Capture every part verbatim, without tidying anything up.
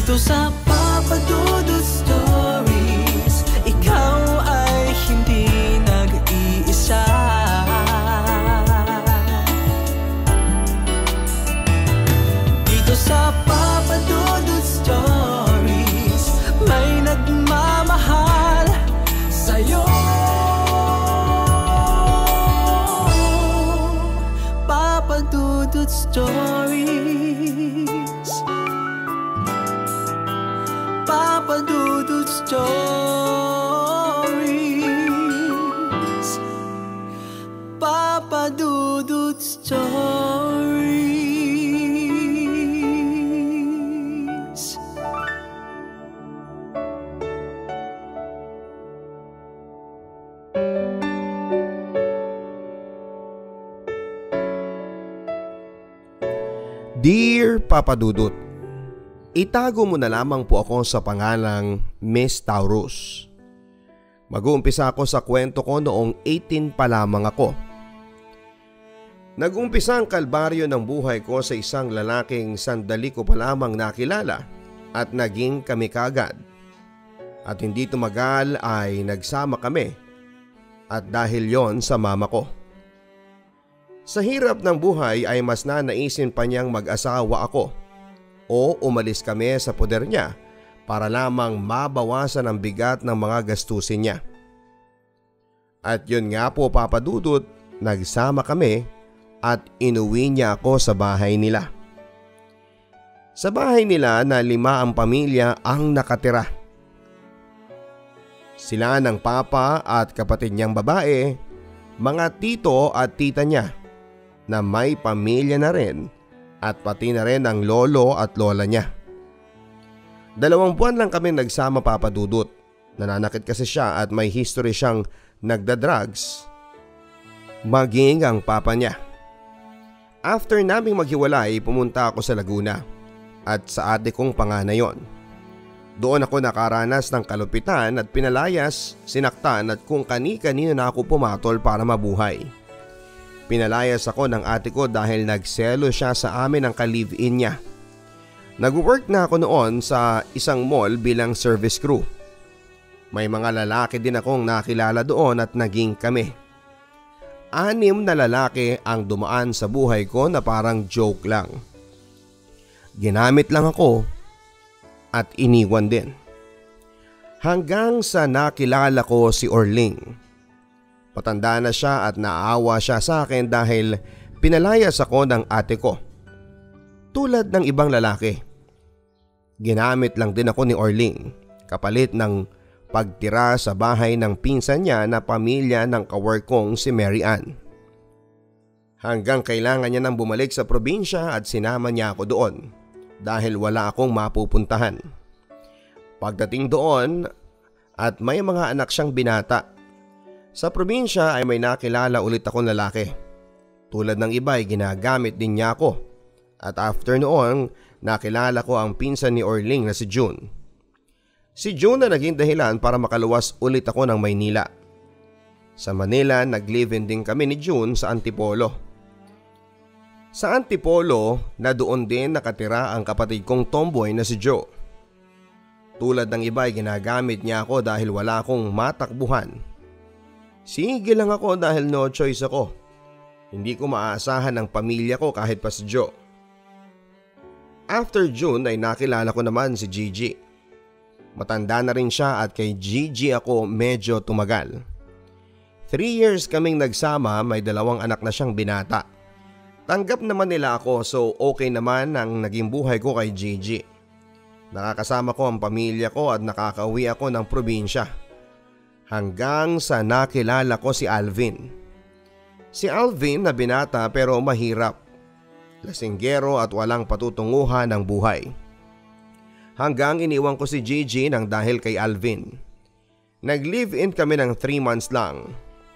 Dito sa Papa Dudut Stories, ikaw ay hindi nag-iisa. Dito sa Papa Dudut Stories, may nagmamahal sa'yo. Papa Dudut Stories, Papa Dudut Stories, Papa Dudut Stories. Dear Papa Dudut, itago mo na lamang po ako sa pangalang Miss Taurus. Mag-uumpisa ako sa kwento ko noong eighteen pa lamang ako. Nag-umpisa ang kalbaryo ng buhay ko sa isang lalaking sandali ko pa lamang nakilala at naging kami kagad. At hindi tumagal ay nagsama kami at dahil yon sa mama ko. Sa hirap ng buhay ay mas nanaisin pa niyang mag-asawa ako o umalis kami sa poder niya para lamang mabawasan ang bigat ng mga gastusin niya. At yun nga po Papa Dudut, nagsama kami at inuwi niya ako sa bahay nila. Sa bahay nila na lima ang pamilya ang nakatira. Sila ng papa at kapatid niyang babae, mga tito at tita niya na may pamilya na rin at pati na rin ang lolo at lola niya. Dalawang buwan lang kami nagsama Papa Dudut. Nananakit kasi siya at may history siyang nagda-drugs, maging ang papa niya. After naming maghiwalay, pumunta ako sa Laguna at sa ate kong panganay yon. Doon ako nakaranas ng kalupitan at pinalayas, sinaktan at kung kani-kanino na ako pumatol para mabuhay. Pinalayas ako ng ate ko dahil nagselo siya sa amin ng ka-live-in niya. Nag-work na ako noon sa isang mall bilang service crew. May mga lalaki din akong nakilala doon at naging kami. Anim na lalaki ang dumaan sa buhay ko na parang joke lang. Ginamit lang ako at iniwan din. Hanggang sa nakilala ko si Orling. Patanda na siya at naawa siya sa akin dahil pinalayas ako ng ate ko. Tulad ng ibang lalaki. Ginamit lang din ako ni Orling kapalit ng pagtira sa bahay ng pinsan niya na pamilya ng kawork kong si Mary Ann. Hanggang kailangan niya nang bumalik sa probinsya at sinama niya ako doon dahil wala akong mapupuntahan. Pagdating doon at may mga anak siyang binata. Sa probinsya ay may nakilala ulit akong lalaki. Tulad ng iba ay ginagamit din niya ako. At after noon, nakilala ko ang pinsan ni Orling na si June. Si June na naging dahilan para makaluwas ulit ako ng Maynila. Sa Manila, nag-live-in din kami ni June sa Antipolo. Sa Antipolo, na doon din nakatira ang kapatid kong tomboy na si Joe. Tulad ng iba ay ginagamit niya ako dahil wala akong matakbuhan. Sige lang ako dahil no choice ako. Hindi ko maaasahan ang pamilya ko kahit pa si Joe. After June ay nakilala ko naman si Gigi. Matanda na rin siya at kay Gigi ako medyo tumagal. Three years kaming nagsama, may dalawang anak na siyang binata. Tanggap naman nila ako so okay naman ang naging buhay ko kay Gigi. Nakakasama ko ang pamilya ko at nakakauwi ako ng probinsya. Hanggang sa nakilala ko si Alvin. Si Alvin na binata pero mahirap. Lasinggero at walang patutunguhan ng buhay. Hanggang iniwan ko si Gigi nang dahil kay Alvin. Nag-live-in kami ng three months lang.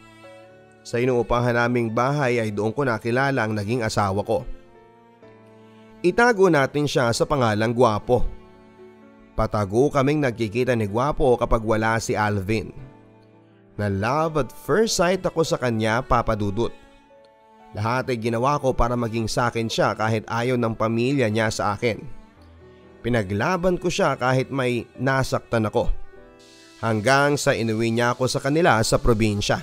Sa inuupahan naming bahay ay doon ko nakilala ang naging asawa ko. Itago natin siya sa pangalang Gwapo. Patago kaming nagkikita ni Gwapo kapag wala si Alvin. Na love at first sight ako sa kanya, Papa Dudut. Lahat ay ginawa ko para maging sa akin siya kahit ayaw ng pamilya niya sa akin. Pinaglaban ko siya kahit may nasaktan ako. Hanggang sa inuwi niya ako sa kanila sa probinsya.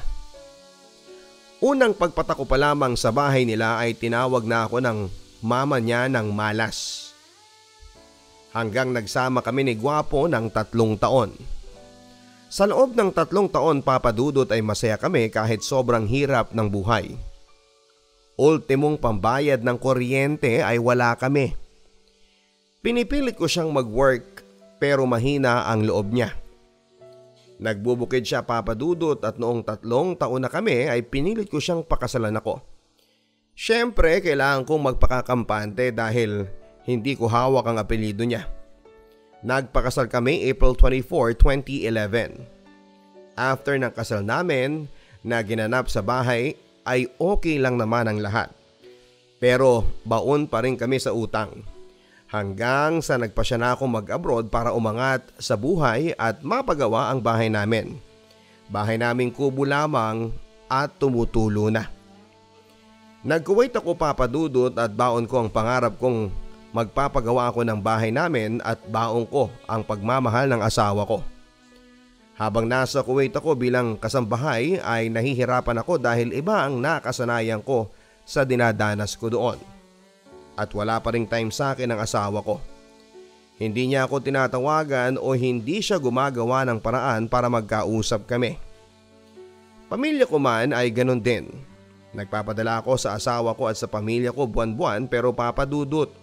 Unang pagpatako pa lamang sa bahay nila ay tinawag na ako ng mama niya ng malas. Hanggang nagsama kami ni Gwapo ng tatlong taon. Sa loob ng tatlong taon, Papa Dudut, ay masaya kami kahit sobrang hirap ng buhay. Ultimong pambayad ng kuryente ay wala kami. Pinipilit ko siyang mag-work pero mahina ang loob niya. Nagbubukid siya, Papa Dudut, at noong tatlong taon na kami ay pinilit ko siyang pakasalan ako. Siyempre, kailangan kong magpakakampante dahil hindi ko hawak ang apelyido niya. Nagpakasal kami April twenty-fourth, twenty eleven. After ng kasal namin na ginanap sa bahay ay okay lang naman ang lahat. Pero baon pa rin kami sa utang. Hanggang sa nagpasya na ako mag-abroad para umangat sa buhay at mapagawa ang bahay namin. Bahay naming kubo lamang at tumutulo na. Nag-Kuwait ako, Papa Dudut, at baon ko ang pangarap kong magpapagawa ako ng bahay namin at baon ko ang pagmamahal ng asawa ko. Habang nasa Kuwait ako bilang kasambahay ay nahihirapan ako dahil iba ang nakasanayan ko sa dinadanas ko doon. At wala pa ring time sa akin ang asawa ko. Hindi niya ako tinatawagan o hindi siya gumagawa ng paraan para magkausap kami. Pamilya ko man ay ganun din. Nagpapadala ako sa asawa ko at sa pamilya ko buwan-buwan, pero Papa Dudut,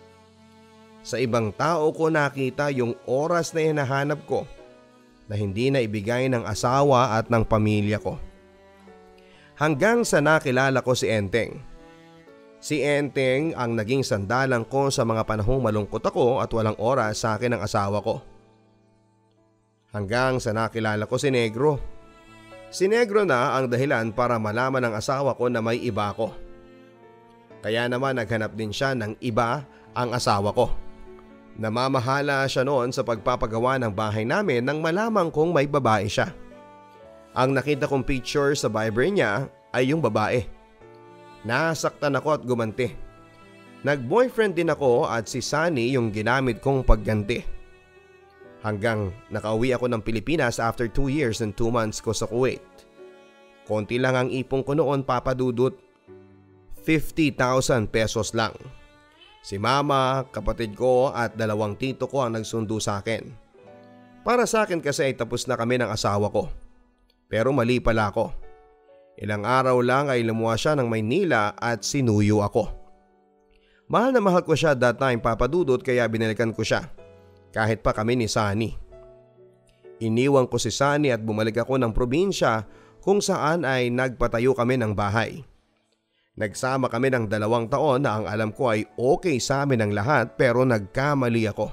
sa ibang tao ko nakita yung oras na hinahanap ko na hindi na ibigay ng asawa at ng pamilya ko. Hanggang sa nakilala ko si Enteng. Si Enteng ang naging sandalan ko sa mga panahong malungkot ako at walang oras sa akin ng asawa ko. Hanggang sa nakilala ko si Negro. Si Negro na ang dahilan para malaman ng asawa ko na may iba ko. Kaya naman naghanap din siya ng iba ang asawa ko. Namamahala siya noon sa pagpapagawa ng bahay namin nang malaman kong may babae siya. Ang nakita kong picture sa Viber niya ay yung babae. Nasaktan ako at gumanti. Nag-boyfriend din ako at si Sunny yung ginamit kong pagganti. Hanggang nakauwi ako ng Pilipinas after two years and two months ko sa Kuwait. Konti lang ang ipon ko noon, Papa Dudut. fifty thousand pesos lang. Si mama, kapatid ko at dalawang tito ko ang nagsundo sa akin. Para sa akin kasi ay tapos na kami ng asawa ko. Pero mali pala ako. Ilang araw lang ay lumuwas siya ng Maynila at sinuyo ako. Mahal na mahal ko siya that time, Papa Dudut, kaya binalikan ko siya. Kahit pa kami ni Sunny. Iniwan ko si Sunny at bumalik ako ng probinsya kung saan ay nagpatayo kami ng bahay. Nagsama kami ng dalawang taon na ang alam ko ay okay sa amin ang lahat, pero nagkamali ako.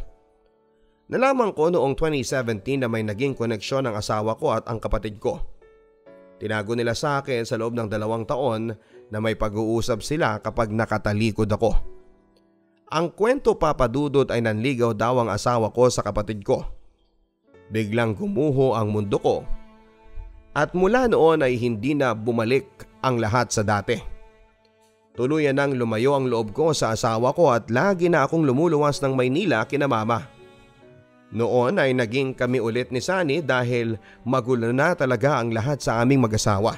Nalaman ko noong twenty seventeen na may naging koneksyon ng asawa ko at ang kapatid ko. Tinago nila sa akin sa loob ng dalawang taon na may pag-uusap sila kapag nakatalikod ako. Ang kwento, Papa Dudut, ay nanligaw daw ang asawa ko sa kapatid ko. Biglang gumuho ang mundo ko. At mula noon ay hindi na bumalik ang lahat sa dati. Tuluyan nang lumayo ang loob ko sa asawa ko at lagi na akong lumuluwas ng Maynila kina mama. Noon ay naging kami ulit ni Sunny dahil magulo na talaga ang lahat sa aming mag-asawa.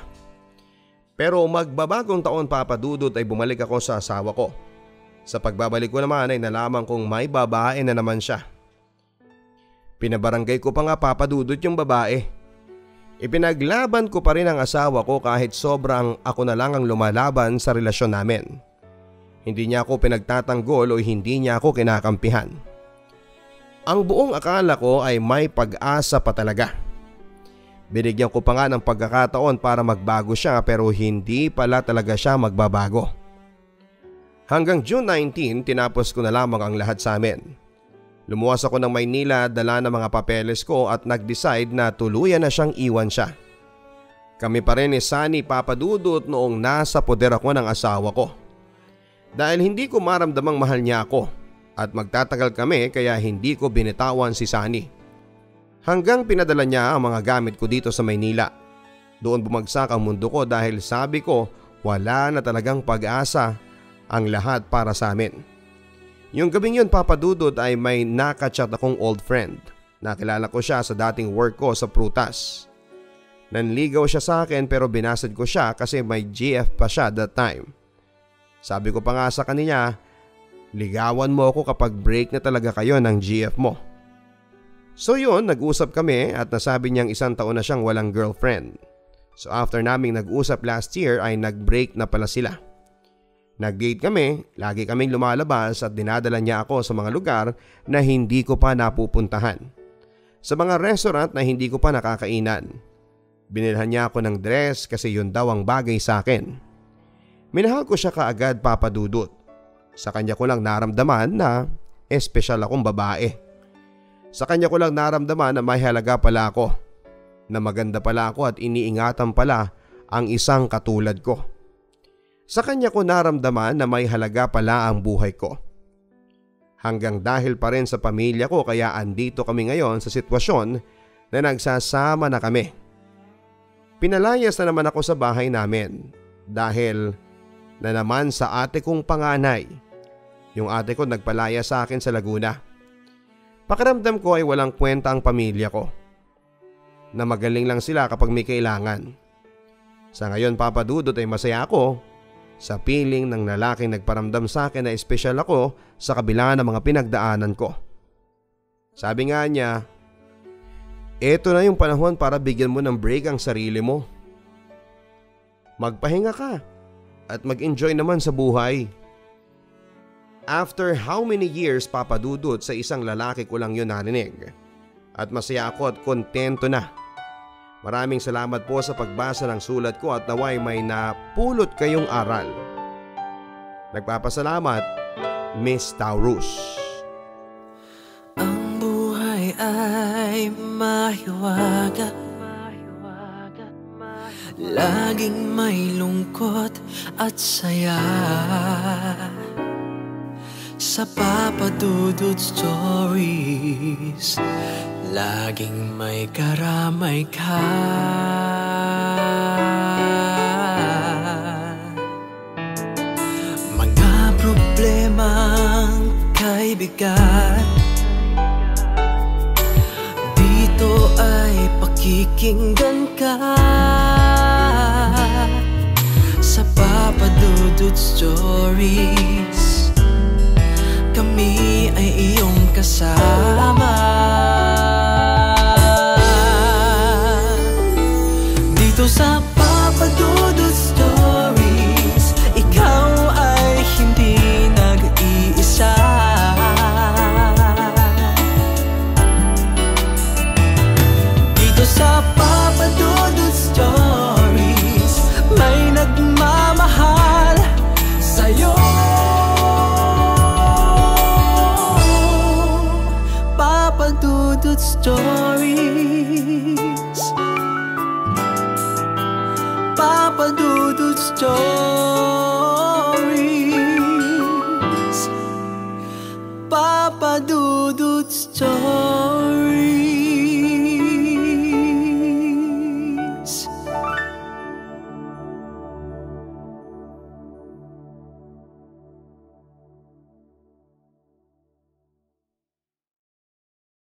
Pero magbabagong taon, Papa Dudut, ay bumalik ako sa asawa ko. Sa pagbabalik ko naman ay nalaman kong may babae na naman siya. Pinabarangay ko pa nga, Papa Dudut, yung babae. Ipinaglaban ko pa rin ang asawa ko kahit sobrang ako na lang ang lumalaban sa relasyon namin. Hindi niya ako pinagtatanggol o hindi niya ako kinakampihan. Ang buong akala ko ay may pag-asa pa talaga. Binigyan ko pa nga ng pagkakataon para magbago siya, pero hindi pala talaga siya magbabago. Hanggang June nineteenth, tinapos ko na lamang ang lahat sa amin. Lumuwas ako ng Maynila, dala ng mga papeles ko at nag-decide na tuluyan na siyang iwan siya. Kami pa rin ni Sunny, Papa Dudut, noong nasa poder ako ng asawa ko. Dahil hindi ko maramdamang mahal niya ako. At magtatagal kami kaya hindi ko binitawan si Sunny. Hanggang pinadala niya ang mga gamit ko dito sa Maynila. Doon bumagsak ang mundo ko dahil sabi ko wala na talagang pag-asa ang lahat para sa amin. Yung gabing yun, Papa Dudut, ay may nakachat akong old friend. Nakilala ko siya sa dating work ko sa prutas. Nanligaw siya sa akin pero binasad ko siya kasi may G F pa siya that time. Sabi ko pa nga sa kanya, ligawan mo ako kapag break na talaga kayo ng G F mo. So yun, nag-usap kami at nasabi niyang isang taon na siyang walang girlfriend. So after naming nag-usap last year ay nag-break na pala sila. Nag-date kami, lagi kaming lumalabas at dinadala niya ako sa mga lugar na hindi ko pa napupuntahan. Sa mga restaurant na hindi ko pa nakakainan. Binilhan niya ako ng dress kasi yun daw ang bagay sa akin. Minahal ko siya kaagad, Papa Dudut. Sa kanya ko lang naramdaman na espesyal akong babae. Sa kanya ko lang naramdaman na may halaga pala ako. Na maganda pala ako at iniingatan pala ang isang katulad ko. Sa kanya ko naramdaman na may halaga pala ang buhay ko. Hanggang dahil pa rin sa pamilya ko kaya andito kami ngayon sa sitwasyon na nagsasama na kami. Pinalayas na naman ako sa bahay namin dahil na naman sa ate kong panganay. Yung ate ko nagpalaya sa akin sa Laguna. Pakiramdam ko ay walang kwenta ang pamilya ko. Na magaling lang sila kapag may kailangan. Sa ngayon, Papa Dudut, ay masaya ako sa piling ng lalaking nagparamdam sa akin na espesyal ako sa kabila ng mga pinagdaanan ko. Sabi nga niya, eto na yung panahon para bigyan mo ng break ang sarili mo. Magpahinga ka at mag-enjoy naman sa buhay. After how many years, Papa Dudut, sa isang lalaki ko lang yun narinig. At masaya ako at kontento na. Maraming salamat po sa pagbasa ng sulat ko at naway may napulot kayong aral. Nagpapasalamat, Miss Taurus. Ang buhay ay mahiwaga, laging may lungkot at saya. Sa Papa Dudut Stories, laging may karamay ka. Mga problemang kay bigat, dito ay pakikinggan ka. Sa Papa Dudut Stories, kami ay iyong kasama. Dito sa Papa Dudut Stories, ikaw ay hindi nag-iisa. Dito sa Papa Dudut Stories, may nagmamahal sa'yo. Papa Dudut Stories, Papa Dudut Stories, Papa Dudut Stories.